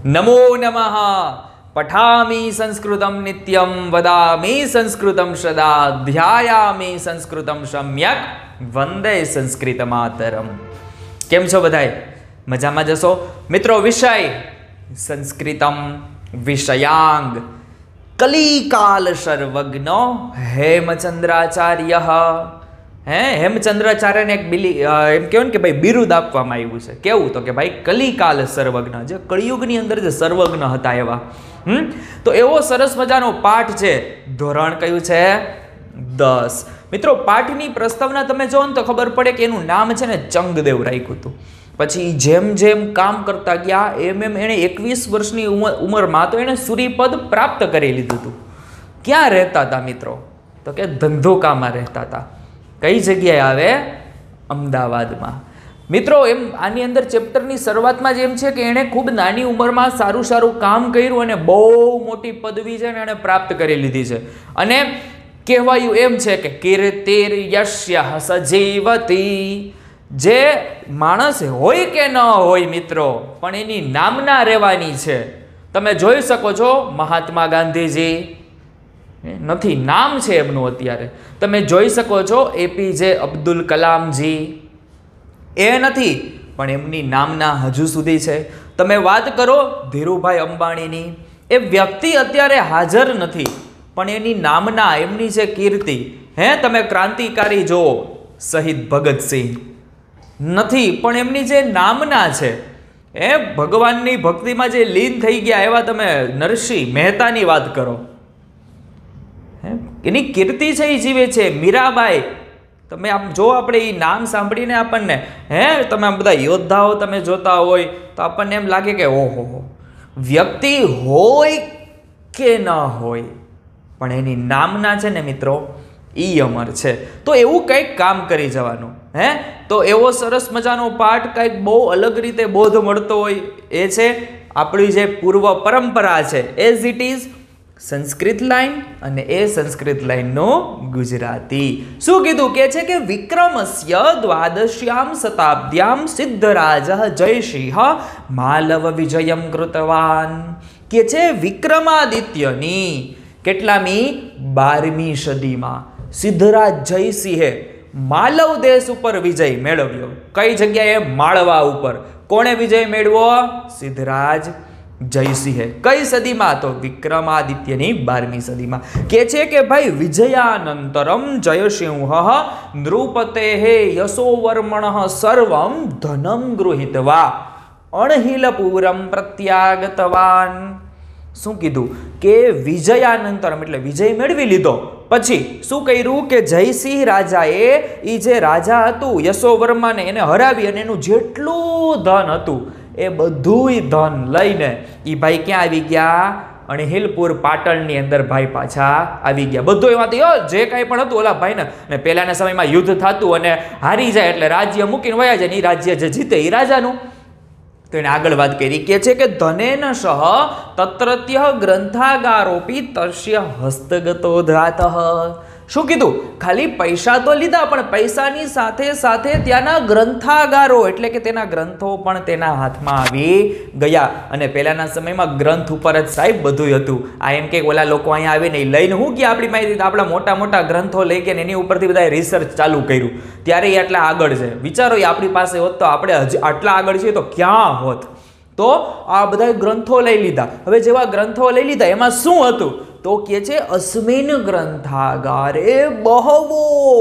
નમો નમઃ પઠામિ સંસ્કૃતમ નિત્યમ વદામિ સંસ્કૃતમ સદા ધ્યાયામિ સંસ્કૃતમ સમ્યક વંદે સંસ્કૃત માતરમ. કેમ છો બધાય? મજામાં જશો મિત્રો. વિષય સંસ્કૃતમ વિષયાંગ કલિકાલ સર્વજ્ઞ હેમચંદ્રાચાર્ય. હેમચંદ્રાચાર્યને એક એમ કહેવાય ને કે ભાઈ બિરુદ આપવામાં આવ્યું છે. કેવું? તો કે ભાઈ કલિકાલ સર્વજ્ઞ, જે કળિયુગની અંદર જે સર્વજ્ઞ હતા એવા. તો એવો સરસ મજાનો પાઠ છે. ધોરણ કયું છે? 10. મિત્રો પાઠની પ્રસ્તાવના તમે જો ને તો ખબર પડે કે એનું નામ છે ને ચંગદેવ રાખ્યું હતું. પછી જેમ જેમ કામ કરતા ગયા એમ એમ એણે 21 વર્ષની ઉંમરમાં તો એણે સૂર્યપદ પ્રાપ્ત કરી લીધું હતું. ક્યાં રહેતા હતા મિત્રો? તો કે ધંધોકામાં રહેતા હતા. કઈ જગ્યાએ આવે? અમદાવાદમાં. મિત્રો એમ આની અંદર ચેપ્ટરની શરૂઆતમાં જ એમ છે કે એણે ખૂબ નાની ઉંમરમાં સારું સારું કામ કર્યું અને બહુ મોટી પદવી છે ને એણે પ્રાપ્ત કરી લીધી છે. અને કહેવાયું એમ છે કે કીર્તિર યશ્ય સજીવતી, જે માણસ હોય કે ન હોય મિત્રો પણ એની નામના રહેવાની છે. તમે જોઈ શકો છો મહાત્મા ગાંધીજી નથી, નામ છે એમનું અત્યારે. તમે જોઈ શકો છો એપીજે અબ્દુલ કલામજી, એ નથી પણ એમની નામના હજુ સુધી છે. તમે વાત કરો ધીરુભાઈ અંબાણીની, એ વ્યક્તિ અત્યારે હાજર નથી પણ એની નામના, એમની જે કીર્તિ, તમે ક્રાંતિકારી જુઓ શહીદ ભગતસિંહ, નથી પણ એમની જે નામના છે, ભગવાનની ભક્તિમાં જે લીન થઈ ગયા એવા તમે નરસિંહ મહેતાની વાત કરો, એની કીર્તિ છે એ જીવે છે. મીરાબાઈ, તમે આમ જો આપણે એ નામ સાંભળીને આપણને તમે આમ બધા યોદ્ધાઓ તમે જોતા હોય તો આપણને એમ લાગે કે ઓહો, વ્યક્તિ હોય કે ન હોય પણ એની નામના છે ને મિત્રો ઈ અમર છે. તો એવું કંઈક કામ કરી જવાનું. તો એવો સરસ મજાનો પાઠ કંઈક બહુ અલગ રીતે બોધ મળતો હોય એ છે આપણી જે પૂર્વ પરંપરા છે, as it is Sanskrit line અને એ સંસ્કૃત લાઈનનો ગુજરાતી. શું કીધું? કે છે કે વિક્રમસ્ય દ્વાદશ્યામ શતાબ્દ્યામ સિદ્ધરાજ જયસિંહ માલવ વિજયમ કૃતવાન. કે છે વિક્રમાદિત્યની કેટલામી 12મી સદીમાં સિદ્ધરાજ જયસિંહે માલવ દેશ ઉપર વિજય મેળવ્યો. કઈ જગ્યાએ? માળવા ઉપર. કોણે વિજય મેળવ્યો? સિદ્ધરાજ જયસિંહે. કઈ સદીમાં? તો વિક્રમાદિત્યની 12મી સદીમાં. કે છે કે ભાઈ વિજયાનંતરમ જયસિંહ નૃપતે યશોવર્મણ સર્વમ ધનમ ગૃહીત્વા અણહિલપુરમ પ્રત્યાગતવાન. શું કીધું? કે વિજયાનંતરમ એટલે વિજય મેળવી લીધો પછી શું કર્યું કે જયસિંહ રાજાએ એ જે રાજા હતું યશોવર્માને એને હરાવી અને એનું જેટલું ધન હતું એ બધુંય ધન લઈને એ ભાઈ ક્યાં આવી ગયા? અણહિલપુર પાટણની અંદર ભાઈ પાછા આવી ગયા. બધું એમાંથી જે કાંઈ પણ હતું ઓલા ભાઈને, અને પહેલાના સમયમાં યુદ્ધ થતું અને હારી જાય એટલે રાજ્ય મૂકીને વયા જાય, એ રાજ્ય જે જીતે એ રાજાનું. તો એને આગળ વાત કરી કે છે કે ધનેન સહ તત્રત્ય ગ્રંથાગારોપી તસ્ય હસ્તગતો ધાતઃ. શું કીધું? ખાલી પૈસા તો લીધા પણ પૈસાની સાથે સાથે ત્યાંના ગ્રંથાગારો એટલે કે તેના ગ્રંથો પણ તેના હાથમાં આવી ગયા. અને પહેલાના સમયમાં ગ્રંથ ઉપર જ સાહેબ બધું હતું. આ એમ કે ઓલા લોકો અહીંયા આવીને લઈને હું કે આપણી માહિતી આપણા મોટા મોટા ગ્રંથો લઈ ગયા એની ઉપરથી બધા રિસર્ચ ચાલુ કર્યું. ત્યારે એ આટલા આગળ છે. વિચારો એ આપણી પાસે હોત તો આપણે હજી આટલા આગળ છીએ તો ક્યાં હોત? તો આ બધા ગ્રંથો લઈ લીધા. હવે જેવા ગ્રંથો લઈ લીધા એમાં શું હતું? તો કે છે અસ્મિન ગ્રંથાગારે બહવો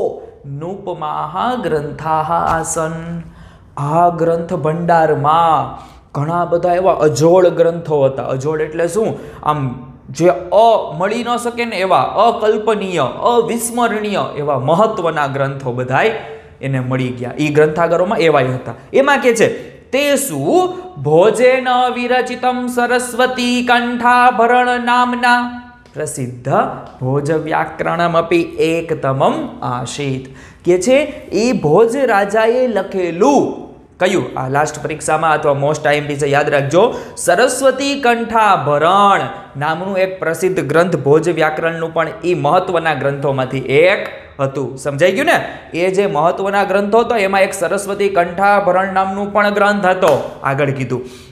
નુપમાહ ગ્રંથાહ આસન. આ ગ્રંથ ભંડારમાં ઘણા બધા એવા અજોડ ગ્રંથો હતા. અજોડ એટલે શું? આમ જે મળી ન શકે ને એવા અકલ્પનીય, અવિસ્મરણીય એવા મહત્વના ગ્રંથો બધાય એને મળી ગયા. એ ગ્રંથાગારોમાં એવાય હતા. એમાં કે છે તેસુ ભોજેન વિરચિતમ સરસ્વતી કંઠાભરણ નામના પ્રસિદ્ધ ભોજ વ્યાકરણમપી એકતમમ આશીત. કે છે એ ભોજ રાજાએ લખેલું કયું? આ લાસ્ટ પરીક્ષામાં અથવા મોસ્ટ આઈએમપી છે યાદ રાખજો. સરસ્વતી કંઠાભરણ નામનું એક પ્રસિદ્ધ ગ્રંથ ભોજ વ્યાકરણનું પણ એ મહત્વના ગ્રંથોમાંથી એક હતું. સમજાઈ ગયું ને? એ જે મહત્વના ગ્રંથો હતો એમાં એક સરસ્વતી કંઠાભરણ નામનું પણ ગ્રંથ હતો. આગળ કીધું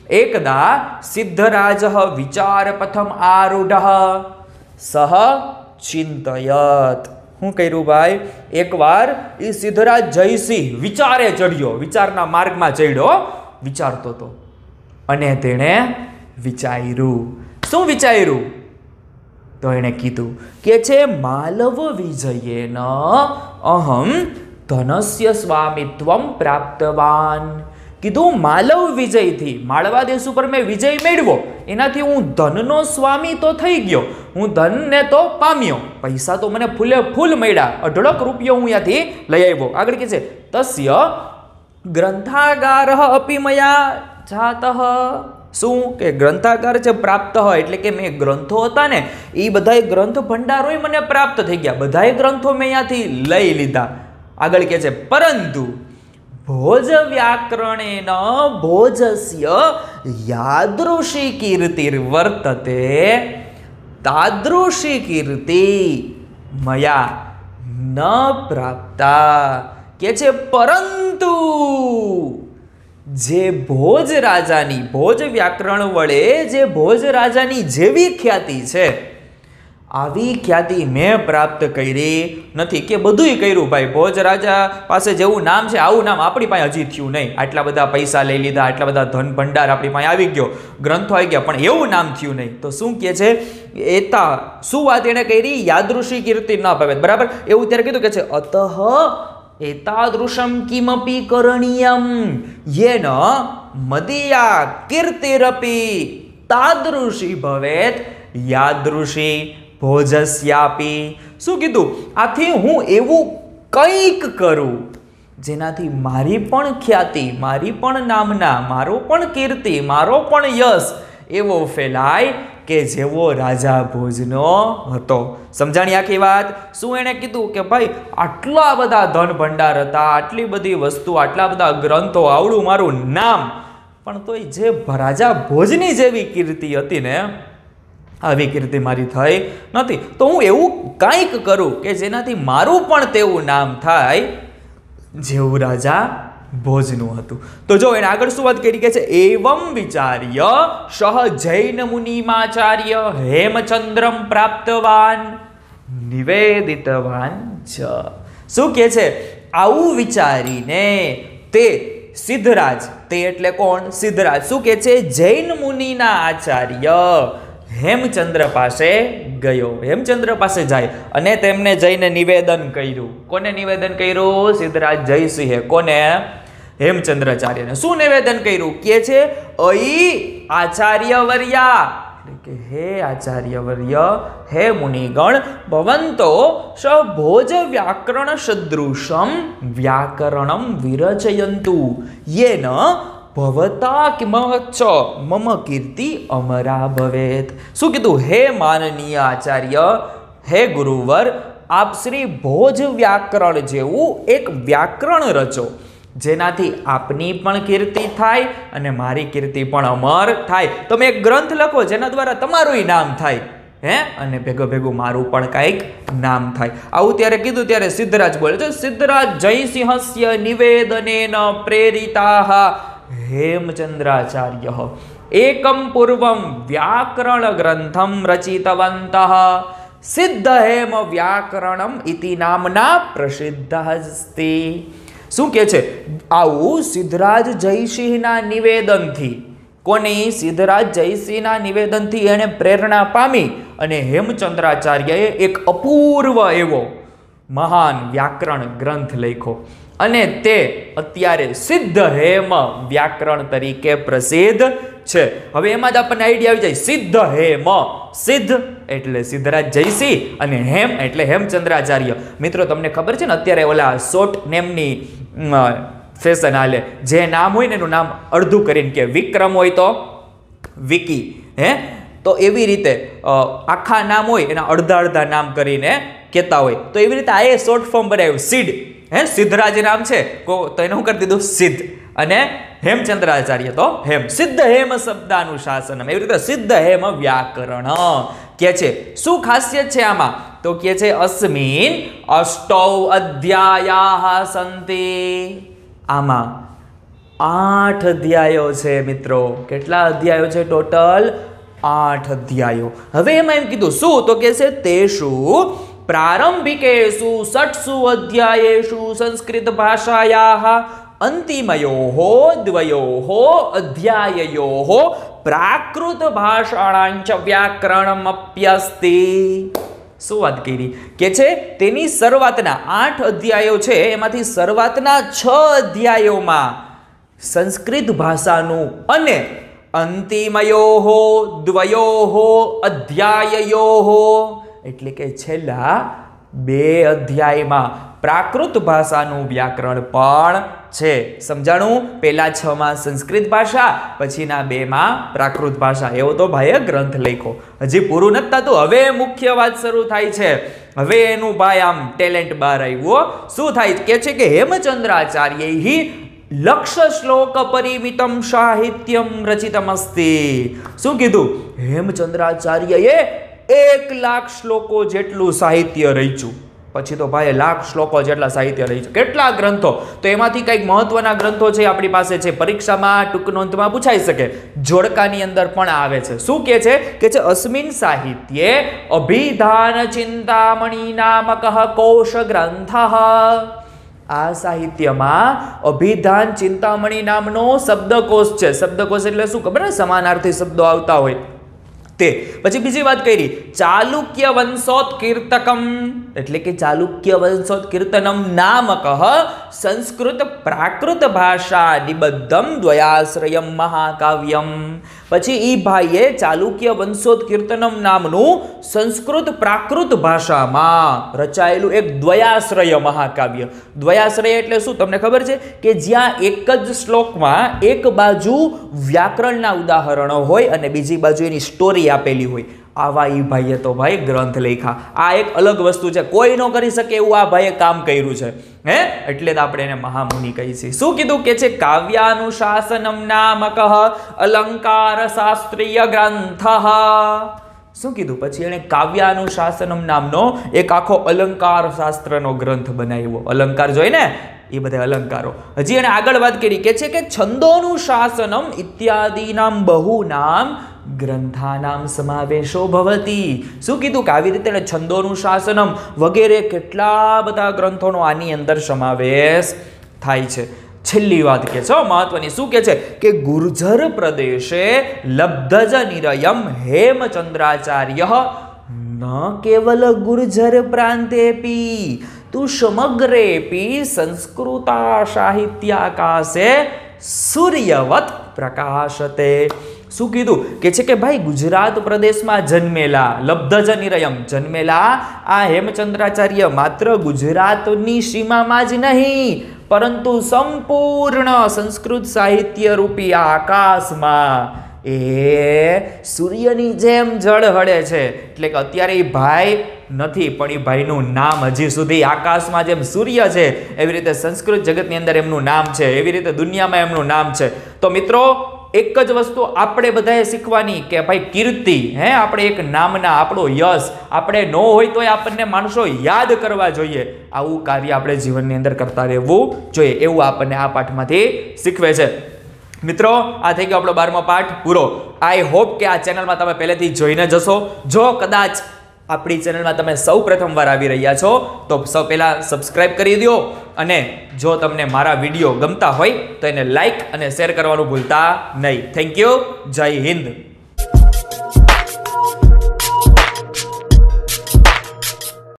એકદા સિદ્ધરાજઃ વિચારપથમ આરૂઢઃ સહ ચિંતયત. શું કર્યું ભાઈ? એકવાર એ સિદ્ધરાજ જયસિંહ વિચારે ચડ્યો, વિચારના માર્ગમાં ચડ્યો, વિચારતો હતો અને તેણે વિચાર્યું. શું વિચાર્યું? તો એણે કીધું કે છે માલવ વિજયેન અહમ ધનસ્ય સ્વામિત્વમ પ્રાપ્તવાન. કીધું માલવ વિજયથી, માળવા દેશ ઉપર મેં વિજય મેળવ્યો, એનાથી હું ધનનો સ્વામી તો થઈ ગયો, હું ધનને તો પામ્યો, પૈસા તો મને ફૂલે ફૂલ મળ્યા, અઢળક રૂપિયો હું ત્યાંથી લઈ આવ્યો. આગળ કે છે તસ્ય ગ્રંથાગાર અપી મયા જાતઃ. શું કે ગ્રંથાગાર છે પ્રાપ્ત એટલે કે મેં ગ્રંથો હતા ને એ બધાય ગ્રંથ ભંડારો મને પ્રાપ્ત થઈ ગયા, બધાય ગ્રંથો મેં ત્યાંથી લઈ લીધા. આગળ કે છે પરંતુ ભોજ વ્યાકરણેન ભોજસ્ય યાદૃશી કીર્તિર્વર્તતે તાદૃશી કીર્તિ મયા ન પ્રાપ્તા. કે છે પરંતુ જે ભોજ રાજાની, ભોજ વ્યાકરણ વડે જે ભોજ રાજાની જેવી ખ્યાતિ છે આવી ખ્યાતિ મેં પ્રાપ્ત કરી નથી. કે બધુંય કર્યું ભાઈ, ભોજ રાજા પાસે જેવું નામ છે આવું નામ આપણી પાસે હજી થયું નહીં. આટલા બધા પૈસા લઈ લીધા, આટલા બધા ધન ભંડાર આપણી પાસે આવી ગયો, ગ્રંથો આવી ગયા, પણ એવું નામ થયું નહીં. તો શું કહે છે? એતા શું વાત એને કરી? યાદૃશી કીર્તિ ન પામે. બરાબર, એવું ત્યારે કીધું કે છે અતઃ એતાદૃશમ કિમપી કરણીયમ યેન મદિયા કીર્તિરપી તાદૃશી ભવેત યાદૃશી ભોજસ્યાપી. શું કીધું? આથી હું એવું કંઈક કરું જેનાથી મારી પણ ખ્યાતિ, મારી પણ નામના, મારો પણ કીર્તિ, મારો પણ યશ એવો ફેલાય કે જેવો રાજા ભોજનો હતો. સમજાણી આખી વાત? શું એણે કીધું કે ભાઈ આટલા બધા ધન ભંડાર હતા, આટલી બધી વસ્તુ, આટલા બધા ગ્રંથો, આવડું મારું નામ, પણ તોય જે રાજા ભોજની જેવી કીર્તિ હતી ને આવી કીર્તિ મારી થઈ નથી. તો હું એવું કંઈક કરું કે જેનાથી મારું પણ તેવું નામ થાય જેવું રાજા ભોજનું હતું. તો જો એને આગળ શું વાત કરી કે છે એવમ વિચાર્ય સહ જૈન મુનિમાચાર્ય હેમચંદ્રમ પ્રાપ્તવાન નિવેદિતવાન ચ. શું કે છે? આવું વિચારીને તે સિદ્ધરાજ, તે એટલે કોણ? સિદ્ધરાજ. શું કે છે? જૈન મુનિના આચાર્ય હેમચંદ્ર પાસે ગયો. હેમચંદ્ર પાસે જાય અને તેમને જઈને નિવેદન કર્યું. કોને નિવેદન કર્યું? સિદ્ધરાજ જયસિંહે. કોને? હેમચંદ્રાચાર્યને. શું નિવેદન કર્યું? કે છે અઈ આચાર્યવર્યા, કે હે આચાર્યવર્ય, હે મુનિગણ, ભવંતો સભોજ વ્યાકરણ સદૃશમ વ્યાકરણમ વિરચયંતુ યેન ભવતા કિમચ મમ કીર્તિ અમરા ભવેત. શું કીધું? હે માનનીય આચાર્ય, હે ગુરુવર, આપ શ્રી ભોજ વ્યાકરણ જેવું એક વ્યાકરણ રચો જેનાથી આપની પણ કીર્તિ થાય અને મારી કીર્તિ પણ અમર થાય. તમે એક ગ્રંથ લખો જેના દ્વારા તમારું નામ થાય, અને ભેગું મારું પણ કંઈક નામ થાય. આવું ત્યારે કીધું ત્યારે સિદ્ધરાજ બોલે છે સિદ્ધરાજ જયસિંહસ્ય નિવેદનેન પ્રેરિતાઃ હેમચંદ્રાચાર્ય એકમ પૂર્વમ વ્યાકરણ ગ્રંથમ રચિતવંતઃ સિદ્ધ હેમ વ્યાકરણમ ઇતિ નામના પ્રસિદ્ધ અસ્તિ. શું કે છે? આવું સિદ્ધરાજ જયસિંહના નિવેદનથી, કોની? સિદ્ધરાજ જયસિંહના નિવેદનથી એને પ્રેરણા પામી અને હેમચંદ્રાચાર્યએ એક અપૂર્વ એવો મહાન વ્યાકરણ ગ્રંથ લખ્યો અને તે અત્યારે સિદ્ધ હેમ વ્યાકરણ તરીકે પ્રસિદ્ધ છે. હવે એમાં જ આપણને આઈડિયા આવી જાય. સિદ્ધ હેમ, સિદ્ધ એટલે સિદ્ધરાજ જયસિંહ અને હેમ એટલે હેમચંદ્રાચાર્ય. મિત્રો તમને ખબર છે ને અત્યારે ઓલા શોર્ટ નેમની ફેશન હાલે. જે નામ હોય ને એનું નામ અડધું કરીને કે વિક્રમ હોય તો વિકી, તો એવી રીતે આખા નામ હોય એના અડધા અડધા નામ કરીને કહેતા હોય. તો એવી રીતે આ એ શોર્ટ ફોર્મ બનાવ્યું સિડ. સિદ્ધરાજ નામ છે તો એને શું કરી દીધું? સિદ્ધ. અને હેમચંદ્રાચાર્ય તો હેમ. સિદ્ધ હેમ શબ્દાનુશાસનમ. એવી રીતે સિદ્ધ હેમ વ્યાકરણ કે છે. શું ખાસિયત છે આમાં? તો કે છે અસ્મિન અષ્ટૌ અધ્યાયાઃ સંતિ. આમાં 8 અધ્યાયો છે મિત્રો. કેટલા અધ્યાયો છે ટોટલ? 8 અધ્યાયો. હવે એમાં એમ કીધું શું? તો કે છે તેષુ પ્રારંભિકેષુ 6 અધ્યાયેષુ સંસ્કૃત ભાષાયાઃ અંતિમયોઃ દ્વયોઃ અધ્યાયયોઃ પ્રાકૃત ભાષાણાંચ વ્યાકરણમપ્યસ્તિ. શું વાત કરી? કે છે તેની શરૂઆતના 8 અધ્યાયો છે, એમાંથી શરૂઆતના 6 અધ્યાયોમાં સંસ્કૃત ભાષાનું અને અંતિમયોઃ દ્વયોઃ અધ્યાયયોઃ એટલે કે છેલ્લા 2 અધ્યાયમાં પ્રાકૃત ભાષાનું વ્યાકરણ પણ છે. સમજાણું? પહેલા 6 માં સંસ્કૃત ભાષા, પછીના 2 માં પ્રાકૃત ભાષા. એવો તો ભાઈએ ગ્રંથ લખ્યો. હજી પૂરું નથી થતું, હવે મુખ્ય વાત શરૂ થાય છે. હવે એનું ભાઈ આમ ટેલેન્ટ બહાર આવ્યું. શું થાય? કે છે કે હેમચંદ્રાચાર્યૈ લક્ષ શ્લોક પરિમિતમ સાહિત્યમ રચિતમસ્તિ. શું કીધું? હેમચંદ્રાચાર્યએ 1,00,000 શ્લોકો જેટલું સાહિત્ય રચ્યું. પછી તો ભાઈ 1,00,000 શ્લોકો જેટલા સાહિત્ય રચ્યું. કેટલા ગ્રંથો? તો એમાંથી કંઈક મહત્વના ગ્રંથો છે આપણી પાસે છે. પરીક્ષામાં ટૂંક નોંધમાં પૂછાઈ શકે, જોડકાની અંદર પણ આવે છે. શું કે છે? કે છે અસ્મિન સાહિત્યે અભિધાન ચિંતામણી નામક કોશ ગ્રંથ. આ સાહિત્યમાં અભિધાન ચિંતામણી નામનો શબ્દકોશ છે. શબ્દકોશ એટલે શું ખબર ને? સમાનાર્થી શબ્દો આવતા હોય તે. પછી બીજી વાત કરી, ચાલુક્ય વંશોત્કીર્તકમ એટલે કે ચાલુક્ય વંશોત્કીર્તનમ નામક સંસ્કૃત પ્રાકૃત ભાષા નિબદ્ધમ દ્વયાશ્રયમ મહાકાવ્યમ. પછી ઈ ભાઈએ ચાલુક્ય વંશોત્કીર્તનમ નામનું સંસ્કૃત પ્રાકૃત ભાષામાં રચાયેલું એક દ્વયાશ્રય મહાકાવ્ય. દ્વયાશ્રય એટલે શું તમને ખબર છે? કે જ્યાં એક જ શ્લોકમાં એક બાજુ વ્યાકરણના ઉદાહરણો હોય અને બીજી બાજુ એની સ્ટોરી આપેલી હોય. આવા ઈ ભાઈએ તો ભાઈ ગ્રંથ લખ્યા. આ એક અલગ વસ્તુ છે, કોઈ ન કરી શકે એવું આ ભાઈએ કામ કર્યું છે. એટલે જ આપણે એને મહામુનિ કહીએ છીએ. શું કીધું? કે છે કાવ્યાનુશાસનમ નામક અલંકાર શાસ્ત્રીય ગ્રંથ. શું કીધું? પછી એને કાવ્યાનુશાસનમ નામનો એક આખો અલંકાર શાસ્ત્રનો ગ્રંથ બનાવ્યો. અલંકાર જોઈ ને, એ બધા અલંકારો. હજી એને આગળ વાત કરી કે છે કે છંદોનું શાસનમ ઇત્યાદિનામ બહુનામ ગ્રંથાનામ સમાવેશો ભવતી. શું કીધું? કે આવી રીતે છંદોનું શાસનમ વગેરે કેટલા બધા ગ્રંથોનો આની અંદર સમાવેશ થાય છે. છેલ્લી વાત કે છે મહત્વની. શું કે છે? કે ગુર્જર પ્રદેશે લબ્ધજ નિરયમ હેમચંદ્રાચાર્ય ન કેવલ ગુર્જર પ્રાંતેપી તું સમગ્રેપી સંસ્કૃતા સાહિત્યાકાશે સૂર્યવત પ્રકાશતે. શું કીધું? કે છે કે ભાઈ ગુજરાત પ્રદેશમાં જન્મેલા લબ્ધજ નિરયમ જન્મેલા આ હેમચંદ્રાચાર્ય માત્ર ગુજરાતની સીમામાં જ નહીં, પરંતુ સંપૂર્ણ સંસ્કૃત સાહિત્ય રૂપી આકાશમાં એ સૂર્યની જેમ ઝળહળે છે. એટલે કે અત્યારે એ ભાઈ નથી, પણ એ ભાઈનું નામ હજી સુધી આકાશમાં જેમ સૂર્ય છે એવી રીતે સંસ્કૃત જગતની અંદર એમનું નામ છે, એવી રીતે દુનિયામાં એમનું નામ છે. તો મિત્રો એક જ વસ્તુ આપણે બધાએ શીખવાની કે ભાઈ કીર્તિ, આપણે એક નામના આપણો યશ આપણે ન હોય તોય આપણને માણસો યાદ કરવા જોઈએ. આવું કાર્ય આપણે જીવનની અંદર કરતા રહેવું જોઈએ, એવું આપણને આ પાઠમાંથી શીખવે છે. મિત્રો આ થઈ ગયો આપણો 12મો પાઠ પૂરો. આઈ હોપ કે આ ચેનલમાં તમે પહેલેથી જોઈને જશો. જો કદાચ આપણી ચેનલમાં તમે સૌ પ્રથમવાર આવી રહ્યા છો તો સૌ પહેલાં સબસ્ક્રાઈબ કરી દો, અને જો તમને મારા વિડીયો ગમતા હોય તો એને લાઈક અને શેર કરવાનું ભૂલતા નહીં. Thank you. જય હિન્દ.